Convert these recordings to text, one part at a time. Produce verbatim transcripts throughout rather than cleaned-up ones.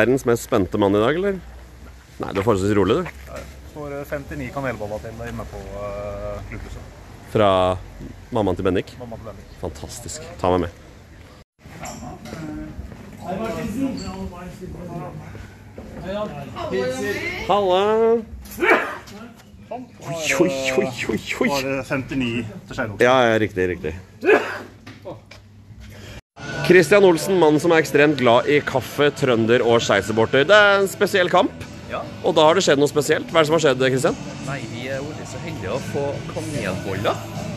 verdens mest spente mann i dag, eller? Nei, du er forholdsvis rolig, du. Det står femtini kanelboller til inne på uh, klubbhuset. Fra mammaen til Bendik? Mamma til Bendik. Fantastisk. Ta meg med. Halla! Oi, oi, oi, oi, oi! Bare femtini til Skjæroksen. Ja, ja, riktig, riktig. Christian Olsen, mannen som er ekstremt glad i kaffe, trønder og skeiseborter. Det er en spesiell kamp, ja. Og da har det skjedd noe spesielt. Hva er det som har skjedd, Christian? Nei, vi er jo så heldige å få kanelboller.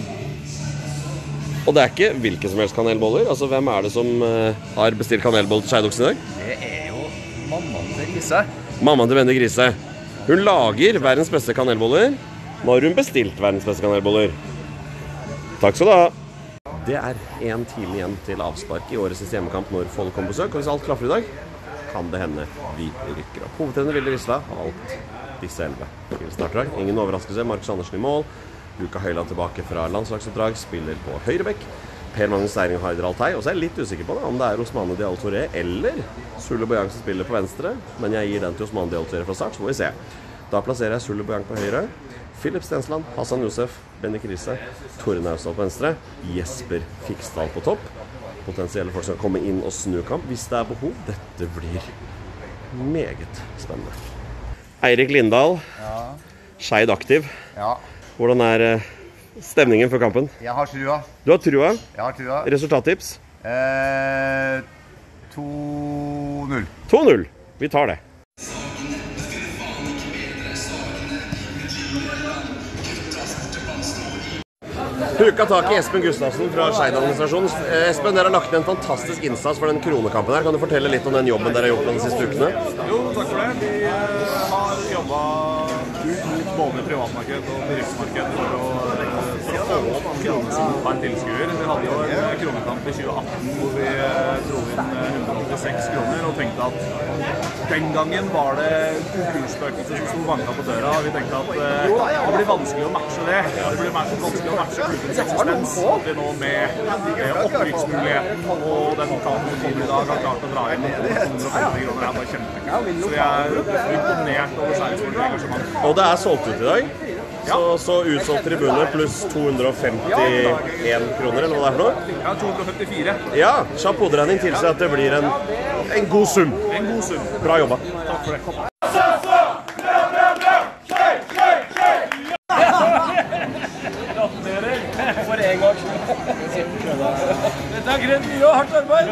Og det er ikke hvilke som helst kanelboller. Altså, hvem er det som uh, har bestilt kanelboller til Skeidoksen i dag? Det er jo mammaen til Grise. Mammaen til Bendik Grise. Hun lager verdens beste kanelboller. Nå har hun bestilt verdens beste kanelboller. Takk skal du ha. Det er en time igjen til avspark i årets siste hjemmekamp når Follo kommer på besøk. Og hvis alt klaffer i dag, kan det hende vi rykker opp. Hovedtrener Vilde Risla har valgt disse elleve. Ingen overraskelse, Markus Andersen i mål. Luka Høyland tilbake fra landslagsoppdrag, spiller på høyrebekk. Per Magnus Steiring og Haidar Altay. Og så er jeg litt usikker på det, om det er Osmane Diallo Touré eller Sule Boyang som spiller på venstre. Men jeg gir den til Osmane Diallo Touré fra start, så må vi se. Da plasserer jeg Sule Boyang på høyre. Philip Stensland, Hassan Josef, Bendik Riise, Tore Naustdal på venstre. Jesper Fiksdal på topp. Potensielle folk skal komme inn og snu kamp hvis det er behov. Dette blir meget spennende. Eirik Lindahl, ja. Skeid aktiv. Ja. Hvordan er stemningen for kampen? Jeg har trua. Du har trua? Jeg har trua. Resultattips? Eh, to null. to null. Vi tar det. Huka tak i Espen Gustavsen fra Skeid-administrasjonen. Espen, dere har lagt ned en fantastisk innsats for den kronekampen her. Kan du fortelle litt om den jobben dere har gjort de siste ukene? Jo, takk for det. Vi har jobbet ut mot både privatmarked og bedriftsmarked for å, for å få opp kronesiden per tilskuer. Vi hadde jo en kronekamp i tjue atten hvor vi dro inn hundre og åttiseks kroner og tenkte at den gangen var det konkursspøkelser som sto banka på døra. Vi tenkte at det blir vanskelig å matche det. Det blir vanskelig å matche klubbens eksistens. At vi nå med opprykksmuligheten og den kampen som kommer i dag har klart å dra inn hundre og femti kroner er bare kjempekult. Så jeg er imponert over Skeidsborgs engasjement. Og det er solgt ut i dag. Så, så utsolgt tribune pluss to hundre og femtien kroner, eller hva det er for noe? Ja, to hundre og femtifire. Ja, kjapp hoderegning tilsier at det blir en, en god sum. En god sum. Bra jobba. Takk for det. Gratulerer for en gang. Dette er greit mye og hardt arbeid.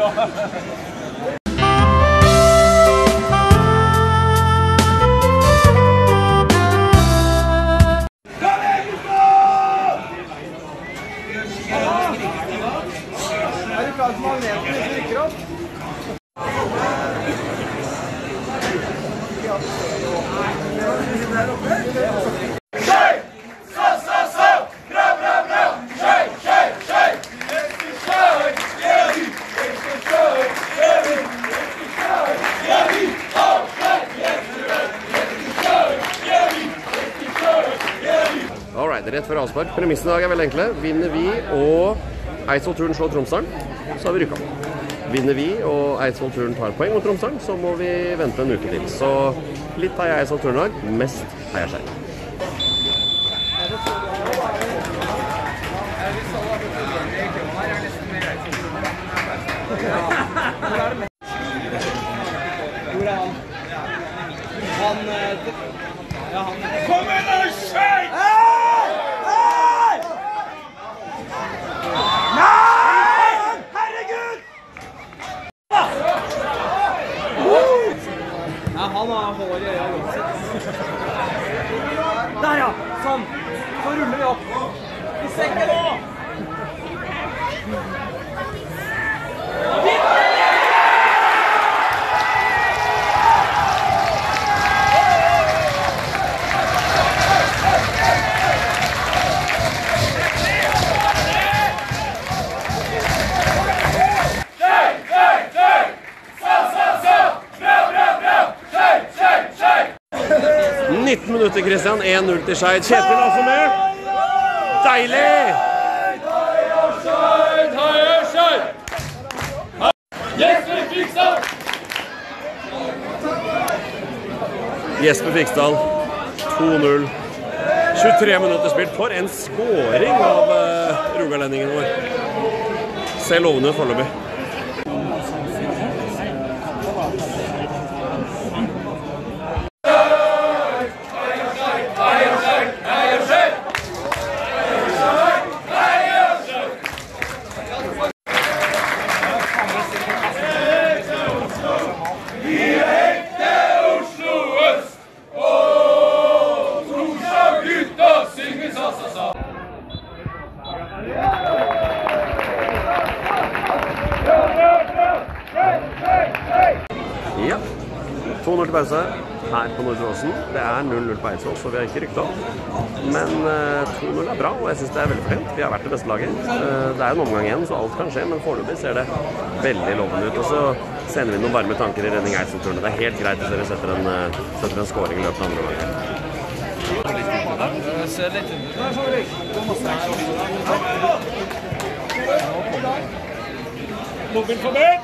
Rett før avspark. Premissen i dag er veldig enkle. Vinner vi og Eidsvoll-turen slår Tromsdalen, så har vi rykket opp. Vinner vi og Eidsvoll-turen tar poeng mot Tromsdalen, så må vi vente en uke til. Så litt heier Eidsvoll-turen i dag, mest heier Skeid. Hvor er han? Han... Ja, han... Kom igjen da, Skeid! Han har hår i øya uansett. Der ja, sånn. Så ruller vi opp. Vi sekker nå! nitten minutter, Christian. en null til Skeid. Kjetil er altså med. Deilig! Heia Skeid! Heia Skeid! Jesper Fiksdal! Jesper Fiksdal, to null. tjuetre minutter spilt. For en skåring av uh, rogalendingen vår. Ser lovende ut foreløpig. Ja, to null til pause her på Nordre Åsen. Det er null null på Eidsvoll, så vi har ikke rykket opp. Men uh, to null er bra, og jeg synes det er veldig fortjent. Vi har vært det beste laget. Uh, det er en omgang igjen, så alt kan skje, men foreløpig ser det veldig lovende ut. Og så sender vi noen varme tanker i redning Eidsvoll-turene. Det er helt greit hvis dere setter en, uh, setter en scoring i løpet av andre omgang. Mobil forbi!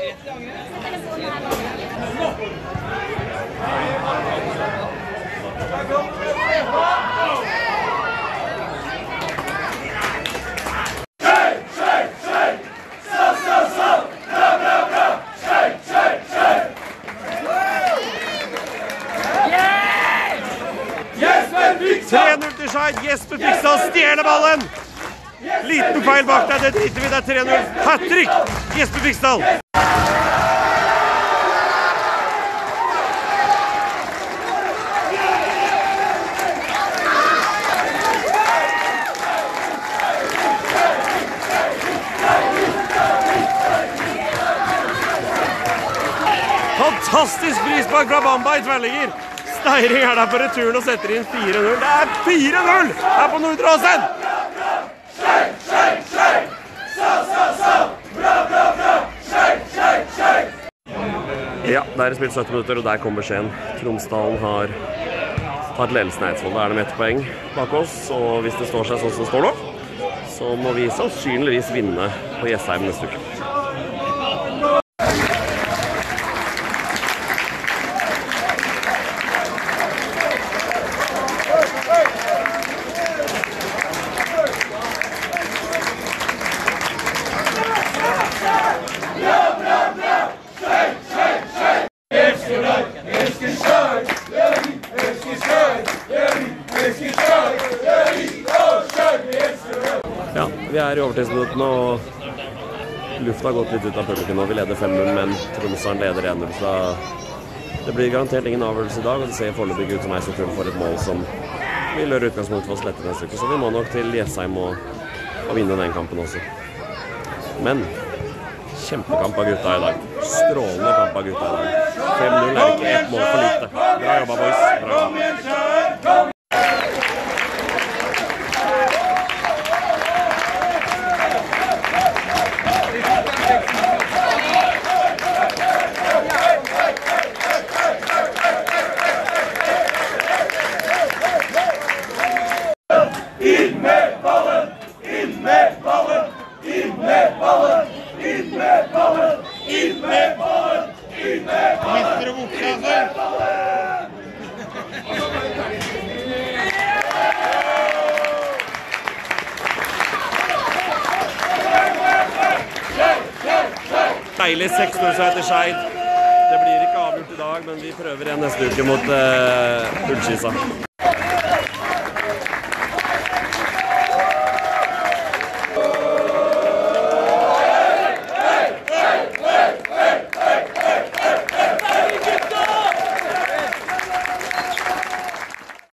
tre null til Skeid. Jesper Fiksdal stjeler ballen. Liten feil bak deg, det driter vi. Det er tre null. Hat-trick! Jesper Fiksdal. Fantastisk frispark fra Bamba i tverrligger. Steiring er der på returen og setter inn fire null. Det er fire null her på Nordre Åsen! Ja, der er spilt sytti minutter, og der kom beskjeden. Tromsdalen har tatt ledelsen i Eidsvoll. Da er det med ett poeng bak oss, og hvis det står seg sånn som det står nå, så må vi sannsynligvis vinne på Jessheim neste uke. Ja, vi er i overtidsminuttene, og lufta har gått litt ut av publikum nå. Vi leder fem null, men Tromsdalen leder en null, så det blir garantert ingen avgjørelse i dag, og det ser foreløpig ut som Eidsvoll får et mål som vil gjøre utgangspunkt for oss lette neste uke, så vi må nok til Jessheim og, og vinne den kampen også. Men kjempekamp av gutta i dag. Strålende kamp av gutta i dag. fem null er ikke ett mål for lite. Bra jobba, boys. Bra jobba. Deilig seks null seier til Skeid. Det blir ikke avgjort i dag, men vi prøver igjen neste uke mot uh, Ullskisa.